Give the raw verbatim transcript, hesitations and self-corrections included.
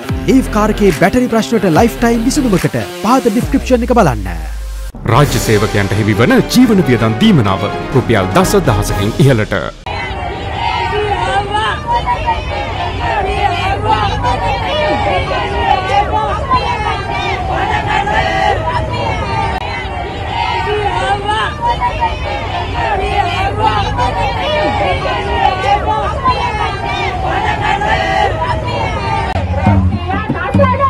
Leaf car එකේ battery ප්‍රශ්නයට lifetime විසඳුමකට පහත ඩිස්ක්‍රිප්ෂන් එක බලන්න. රාජ්‍ය සේවකයන්ට හිමිවන ජීවන වියදම් දීමනාව රුපියල් දස දහසකින් ඉහළට. Yeah,